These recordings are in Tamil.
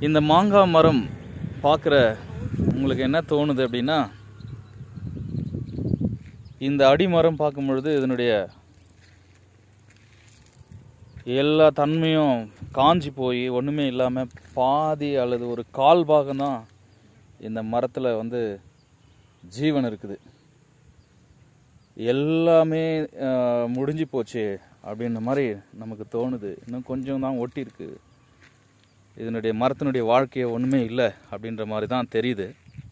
இந்த மாங்காய் மரம் பார்க்குற உங்களுக்கு என்ன தோணுது அப்படின்னா, இந்த அடிமரம் பார்க்கும் பொழுது இதனுடைய எல்லா தன்மையும் காஞ்சி போய் ஒன்றுமே இல்லாமல் பாதி அல்லது ஒரு கால் பாகம்தான் இந்த மரத்தில் வந்து ஜீவன் இருக்குது. எல்லாமே முடிஞ்சு போச்சு அப்படின்ற மாதிரி நமக்கு தோணுது. இன்னும் கொஞ்சம் தான் ஒட்டி இருக்கு, இதனுடைய மரத்தினுடைய வாழ்க்கையை ஒன்றுமே இல்லை அப்படின்ற மாதிரி தான் தெரியுது.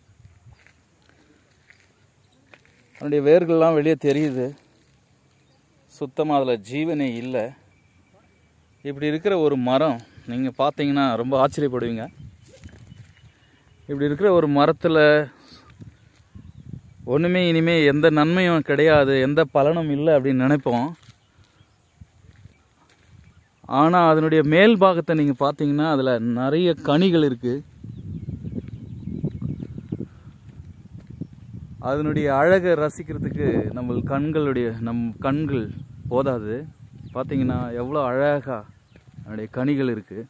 அதனுடைய வேர்கள்லாம் வெளியே தெரியுது, சுத்தமாக அதில் ஜீவனே இல்லை. இப்படி இருக்கிற ஒரு மரம் நீங்கள் பார்த்தீங்கன்னா ரொம்ப ஆச்சரியப்படுவீங்க. இப்படி இருக்கிற ஒரு மரத்தில் ஒன்றுமே இனிமேல் எந்த நன்மையும் கிடையாது, எந்த பலனும் இல்லை அப்படின்னு நினைப்போம். ஆனால் அதனுடைய மேல் பாகத்தை நீங்கள் பார்த்தீங்கன்னா அதில் நிறைய கனிகள் இருக்குது. அதனுடைய அழகை ரசிக்கிறதுக்கு நம் கண்கள் போதாது. பார்த்தீங்கன்னா எவ்வளோ அழகாக அதனுடைய கனிகள் இருக்குது.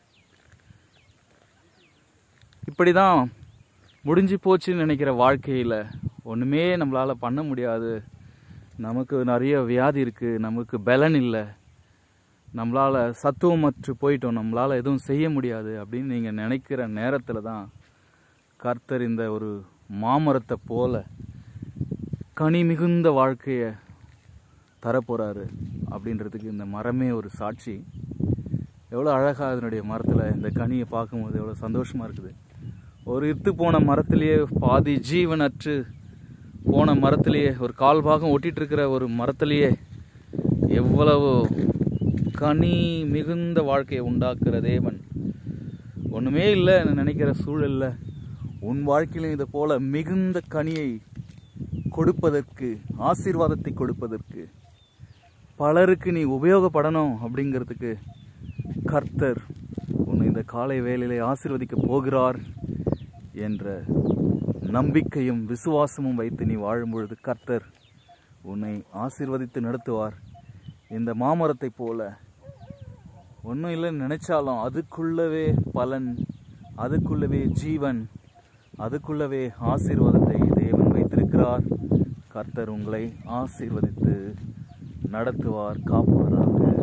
இப்படி தான் முடிஞ்சு போச்சுன்னு நினைக்கிற வாழ்க்கையில் ஒன்றுமே நம்மளால் பண்ண முடியாது, நமக்கு நிறைய வியாதி இருக்குது, நமக்கு பலன் இல்லை, நம்மளால் சத்துவமற்று போயிட்டோம், நம்மளால் எதுவும் செய்ய முடியாது அப்படின்னு நீங்கள் நினைக்கிற நேரத்தில் தான் கர்த்தர் இந்த ஒரு மாமரத்தை போல கனி மிகுந்த வாழ்க்கையை தரப்போகிறாரு அப்படின்றதுக்கு இந்த மரமே ஒரு சாட்சி. எவ்வளோ அழகாக அதனுடைய மரத்தில் இந்த கனியை பார்க்கும்போது எவ்வளோ சந்தோஷமாக இருக்குது. ஒரு இத்து போன மரத்திலேயே, பாதி ஜீவனற்று போன மரத்திலேயே, ஒரு கால் பாகம் ஒட்டிகிட்டு இருக்கிற ஒரு மரத்திலேயே எவ்வளவு கனி மிகுந்த வாழ்க்கையை உண்டாக்குற தேவன். ஒன்றுமே இல்லை நினைக்கிற சூழலில் உன் வாழ்க்கையிலும் இதை போல மிகுந்த கனியை கொடுப்பதற்கு, ஆசீர்வாதத்தை கொடுப்பதற்கு, பலருக்கு நீ உபயோகப்படணும் அப்படிங்கிறதுக்கு கர்த்தர் உன்னை இந்த காலை வேளையிலே ஆசீர்வதிக்க போகிறார் என்ற நம்பிக்கையும் விசுவாசமும் வைத்து நீ வாழும் பொழுது கர்த்தர் உன்னை ஆசீர்வதித்து நடத்துவார். இந்த மாமரத்தை போல ஒன்றும் இல்லைன்னு நினைச்சாலும் அதுக்குள்ளவே பலன், அதுக்குள்ளவே ஜீவன், அதுக்குள்ளவே ஆசீர்வாதத்தை தேவன் வைத்திருக்கிறார். கர்த்தர் உங்களை ஆசீர்வதித்து நடத்துவார், காப்பாராக.